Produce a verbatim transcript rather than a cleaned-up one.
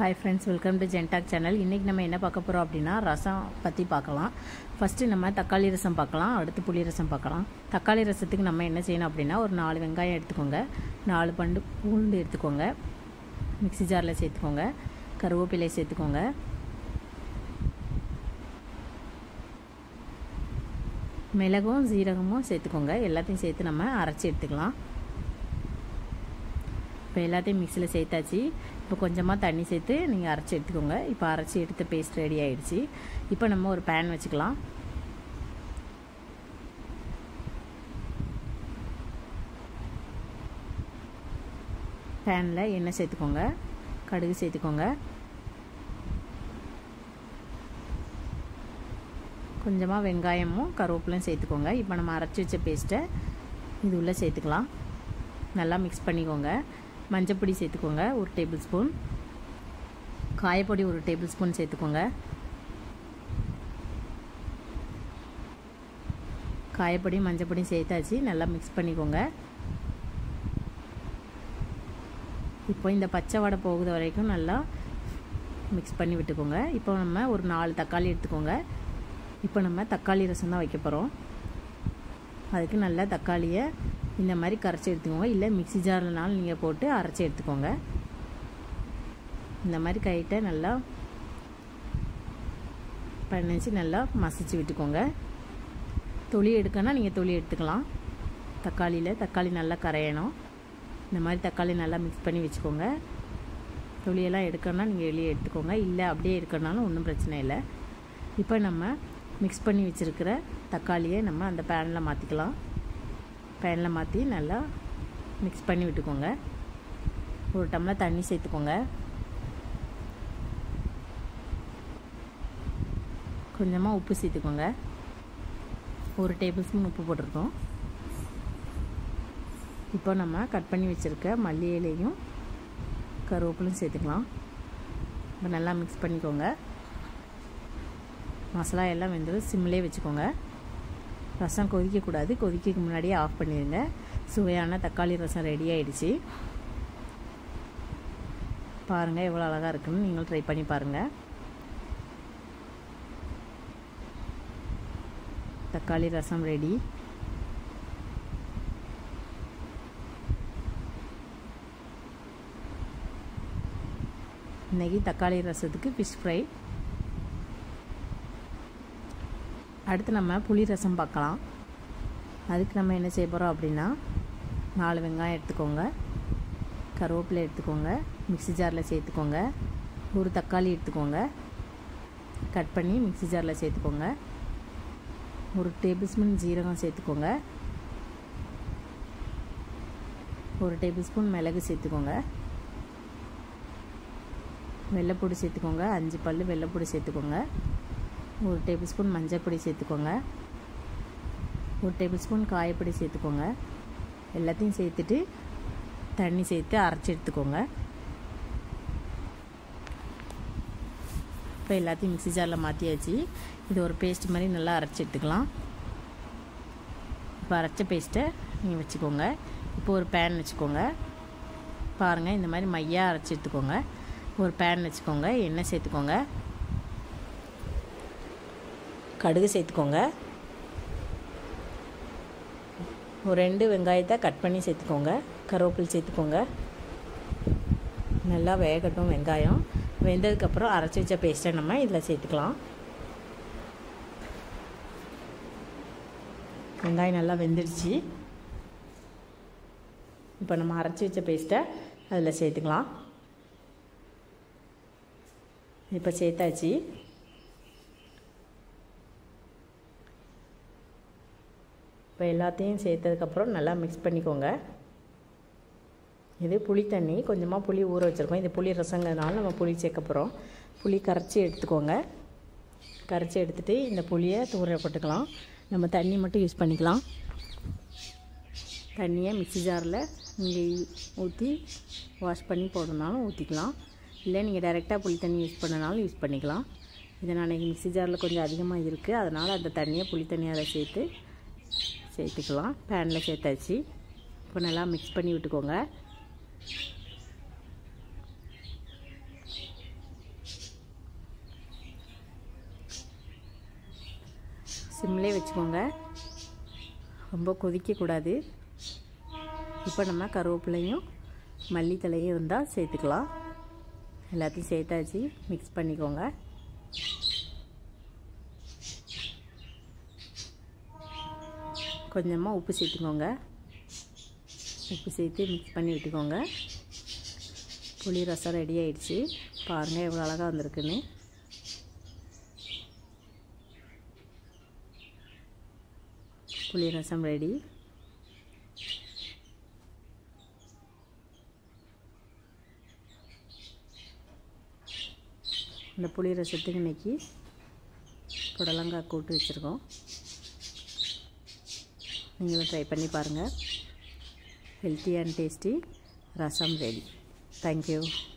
Hi friends, welcome to Gentalk channel. இன்னைக்கு நம்ம என்ன பார்க்க போறோம் அப்படினா ரசம் பத்தி பார்க்கலாம். ஃபர்ஸ்ட் நம்ம தக்காளி ரசம் பார்க்கலாம், அடுத்து புளி ரசம் பார்க்கலாம். தக்காளி ரசத்துக்கு நம்ம என்ன செய்யணும் அப்படினா ஒரு நாலு வெங்காயம் எடுத்துக்கோங்க, நாலு பண்டு பூண்டு எடுத்துக்கோங்க, மிக்ஸி ஜார்ல சேர்த்துக்கோங்க, கருவேப்பிலை சேர்த்துக்கோங்க, மிளகும் சீரகமும் சேர்த்துக்கோங்க. எல்லாத்தையும் சேர்த்து நம்ம அரைச்சி எடுத்துக்கலாம். இப்போ எல்லாத்தையும் மிக்ஸியில் சேர்த்தாச்சு. இப்போ கொஞ்சமாக தண்ணி சேர்த்து நீங்கள் அரைச்சி எடுத்துக்கோங்க. இப்போ அரைச்சி எடுத்த பேஸ்ட் ரெடி ஆகிடுச்சு. இப்போ நம்ம ஒரு பேன் வச்சுக்கலாம். பேனில் எண்ணெய் சேர்த்துக்கோங்க, கடுகு சேர்த்துக்கோங்க, கொஞ்சமாக வெங்காயமும் கருவேப்பிலையும் சேர்த்துக்கோங்க. இப்போ நம்ம அரைச்சி வச்ச பேஸ்ட்டை இது உள்ளே சேர்த்துக்கலாம். நல்லா மிக்ஸ் பண்ணிக்கோங்க. மஞ்சப்பொடி சேர்த்துக்கோங்க ஒரு டேபிள் ஸ்பூன், காயப்பொடி ஒரு டேபிள் ஸ்பூன் சேர்த்துக்கோங்க. காயப்பொடி மஞ்சப்பொடி சேர்த்தாச்சு. நல்லா மிக்ஸ் பண்ணிக்கோங்க. இப்போ இந்த பச்சை வடை போகுத வரைக்கும் நல்லா மிக்ஸ் பண்ணி விட்டுக்கோங்க. இப்போ நம்ம ஒரு நாலு தக்காளி எடுத்துக்கோங்க. இப்போ நம்ம தக்காளி ரசம் தான் வைக்க போகிறோம். அதுக்கு நல்லா தக்காளியை இந்த மாதிரி கரைச்சி எடுத்துக்கோங்க, இல்லை மிக்ஸி ஜார்லனாலும் நீங்கள் போட்டு அரைச்சி எடுத்துக்கோங்க. இந்த மாதிரி கைட்டை நல்லா பண்ணிச்சு நல்லா மசிச்சு விட்டுக்கோங்க. தொளி எடுக்கணும்னா நீங்கள் தொளி எடுத்துக்கலாம். தக்காளியில் தக்காளி நல்லா கரையணும். இந்த மாதிரி தக்காளி நல்லா மிக்ஸ் பண்ணி வச்சுக்கோங்க. தொளியெல்லாம் எடுக்கணும்னா நீங்கள் வெளியே எடுத்துக்கோங்க, இல்லை அப்படியே இருக்கணும்னாலும் ஒன்றும் பிரச்சனை இல்லை. இப்போ நம்ம மிக்ஸ் பண்ணி வச்சுருக்கிற தக்காளியை நம்ம அந்த பேனில் மாற்றிக்கலாம். பேனில் மாற்றி நல்லா மிக்ஸ் பண்ணி விட்டுக்கோங்க. ஒரு டம்ளர் தண்ணி சேர்த்துக்கோங்க. கொஞ்சமாக உப்பு சேர்த்துக்கோங்க. ஒரு டேபிள் ஸ்பூன் உப்பு போட்டிருக்கோம். இப்போ நம்ம கட் பண்ணி வச்சுருக்க மல்லி இலையும் கருவேப்பிலையும் சேர்த்துக்கலாம். இப்போ நல்லா மிக்ஸ் பண்ணிக்கோங்க. மசாலா எல்லாம் வெந்தது சிம்லேயே வச்சுக்கோங்க. ரசம் கொதிக்கக்கூடாது, கொதிக்க முன்னாடியே ஆஃப் பண்ணிடுங்க. சுவையான தக்காளி ரசம் ரெடி ஆகிடுச்சு. பாருங்கள் எவ்வளோ அழகாக இருக்குன்னு நீங்களும் ட்ரை பண்ணி பாருங்கள். தக்காளி ரசம் ரெடி. இன்றைக்கி தக்காளி ரசத்துக்கு ஃபிஷ் ஃப்ரை. அடுத்து நம்ம புளி ரசம் பார்க்கலாம். அதுக்கு நம்ம என்ன செய்ய போகிறோம் அப்படின்னா நாலு வெங்காயம் எடுத்துக்கோங்க, கருவேப்பிலை எடுத்துக்கோங்க, மிக்ஸி ஜாரில் சேர்த்துக்கோங்க, ஒரு தக்காளி எடுத்துக்கோங்க, கட் பண்ணி மிக்ஸி ஜாரில் சேர்த்துக்கோங்க, ஒரு டேபிள் ஸ்பூன் ஜீரகம் சேர்த்துக்கோங்க, ஒரு டேபிள் ஸ்பூன் மிளகு சேர்த்துக்கோங்க, வெள்ளைப்பொடி சேர்த்துக்கோங்க, அஞ்சு பல் வெள்ளைப்பொடி சேர்த்துக்கோங்க, ஒரு டேபிள் ஸ்பூன் மஞ்சள் பொடி சேர்த்துக்கோங்க, ஒரு டேபிள் ஸ்பூன் காயப்பொடி சேர்த்துக்கோங்க. எல்லாத்தையும் சேர்த்துட்டு தண்ணி சேர்த்து அரைச்சி எடுத்துக்கோங்க. இப்போ எல்லாத்தையும் மிக்ஸி ஜாரில் மாற்றியாச்சு. இது ஒரு பேஸ்ட் மாதிரி நல்லா அரைச்சி எடுத்துக்கலாம். இப்போ அரைச்ச பேஸ்ட்டை நீங்கள் வச்சுக்கோங்க. இப்போ ஒரு பேன் வச்சுக்கோங்க. பாருங்கள் இந்த மாதிரி மையாக அரைச்சி எடுத்துக்கோங்க. ஒரு பேன் வச்சுக்கோங்க, எண்ணெய் சேர்த்துக்கோங்க, கடுகு சேர்த்துக்கோங்க, ஒரு ரெண்டு வெங்காயத்தை கட் பண்ணி சேர்த்துக்கோங்க, கருவேப்பிலை சேர்த்துக்கோங்க. நல்லா வேகட்டும் வெங்காயம். வெந்ததுக்கப்புறம் அரைச்சி வச்ச பேஸ்ட்டை நம்ம இதில் சேர்த்துக்கலாம். வெங்காயம் நல்லா வெந்துடுச்சு. இப்போ நம்ம அரைச்சி வச்ச பேஸ்ட்டை அதில் சேர்த்துக்கலாம். இப்போ சேர்த்தாச்சு. இப்போ எல்லாத்தையும் சேர்த்ததுக்கப்புறம் நல்லா மிக்ஸ் பண்ணிக்கோங்க. இது புளி தண்ணி, கொஞ்சமாக புளி ஊற வச்சுருக்கோம். இது புளி ரசங்கிறதுனால நம்ம புளி சேர்க்க போகிறோம். புளி கரைச்சி எடுத்துக்கோங்க. கரைச்சி எடுத்துகிட்டு இந்த புளியை தூர போட்டுக்கலாம். நம்ம தண்ணி மட்டும் யூஸ் பண்ணிக்கலாம். தண்ணியை மிக்ஸி ஜாரில் நீங்கள் ஊற்றி வாஷ் பண்ணி போடணுனாலும் ஊற்றிக்கலாம், இல்லை நீங்கள் டைரெக்டாக புளி தண்ணி யூஸ் பண்ணனாலும் யூஸ் பண்ணிக்கலாம். இதை நான் இன்றைக்கி மிக்ஸி ஜாரில் கொஞ்சம் அதிகமாக இருக்குது, அதனால் அந்த தண்ணியை புளி தண்ணியை அதை சேர்த்து சேர்த்துக்கலாம். பேனில் சேர்த்தாச்சு. இப்போ நல்லா மிக்ஸ் பண்ணி விட்டுக்கோங்க. சிம்லே வச்சுக்கோங்க, ரொம்ப கொதிக்கக்கூடாது. இப்போ நம்ம கருவேப்பிலையும் மல்லித்தலையும் இருந்தால் சேர்த்துக்கலாம். எல்லாத்தையும் சேர்த்தாச்சு, மிக்ஸ் பண்ணிக்கோங்க. கொஞ்சமாக உப்பு சேர்த்துக்கோங்க. உப்பு சேர்த்து மிக்ஸ் பண்ணி விட்டுக்கோங்க. புளி ரசம் ரெடி ஆயிடுச்சு. பாருங்கள் எவ்வளோ அழகாக வந்திருக்குன்னு. புளி ரசம் ரெடி. இந்த புளி ரசத்துக்கு இன்றைக்கி புடலங்காய் கூட்டு வச்சுருக்கோம். நீங்களும் ட்ரை பண்ணி பாருங்கள். Healthy and tasty rasam ready. Thank you.